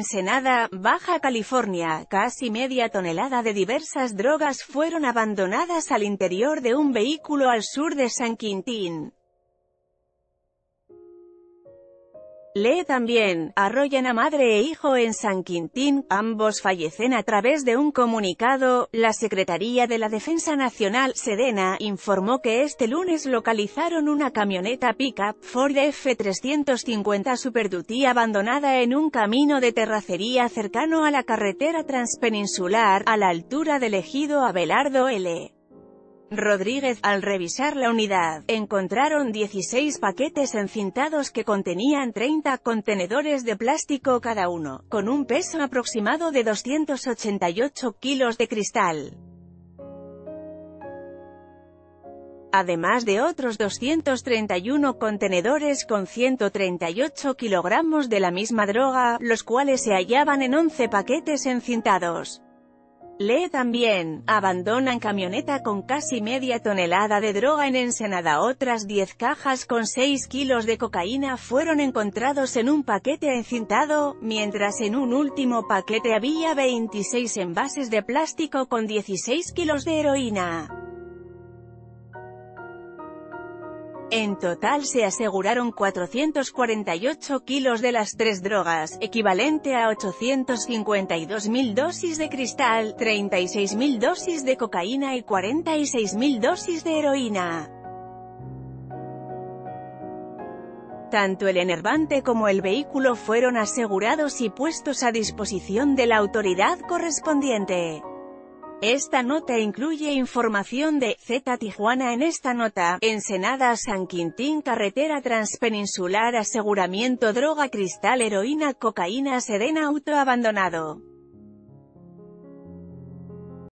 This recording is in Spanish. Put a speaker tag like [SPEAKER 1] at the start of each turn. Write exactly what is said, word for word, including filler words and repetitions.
[SPEAKER 1] Ensenada, Baja California, casi media tonelada de diversas drogas fueron abandonadas al interior de un vehículo al sur de San Quintín. Lee también, arrollan a madre e hijo en San Quintín, ambos fallecen. A través de un comunicado, la Secretaría de la Defensa Nacional, Sedena, informó que este lunes localizaron una camioneta pick-up Ford F trescientos cincuenta Super Duty abandonada en un camino de terracería cercano a la carretera transpeninsular, a la altura del ejido Abelardo L. Rodríguez. Al revisar la unidad, encontraron dieciséis paquetes encintados que contenían treinta contenedores de plástico cada uno, con un peso aproximado de doscientos ochenta y ocho kilos de cristal. Además de otros doscientos treinta y uno contenedores con ciento treinta y ocho kilogramos de la misma droga, los cuales se hallaban en once paquetes encintados. Lee también, abandonan camioneta con casi media tonelada de droga en Ensenada. Otras diez cajas con seis kilos de cocaína fueron encontrados en un paquete encintado, mientras en un último paquete había veintiséis envases de plástico con dieciséis kilos de heroína. En total se aseguraron cuatrocientos cuarenta y ocho kilos de las tres drogas, equivalente a ochocientos cincuenta y dos mil dosis de cristal, treinta y seis mil dosis de cocaína y cuarenta y seis mil dosis de heroína. Tanto el enervante como el vehículo fueron asegurados y puestos a disposición de la autoridad correspondiente. Esta nota incluye información de Z Tijuana. En esta nota, Ensenada San Quintín, carretera transpeninsular, aseguramiento droga, cristal, heroína, cocaína, Sedena, auto abandonado.